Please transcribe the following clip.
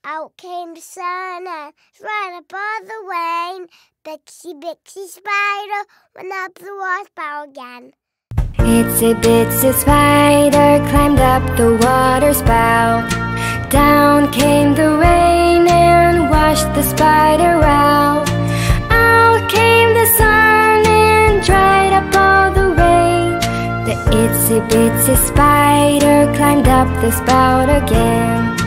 Out came the sun and right above the rain. Bitsy Bitsy Spider went up the water spout again. Itsey Bitsy Spider climbed up the water spout. Down came the rain and washed the spider out. Out came the sun and dried up all the rain. The Itsey Bitsy Spider climbed up the spout again.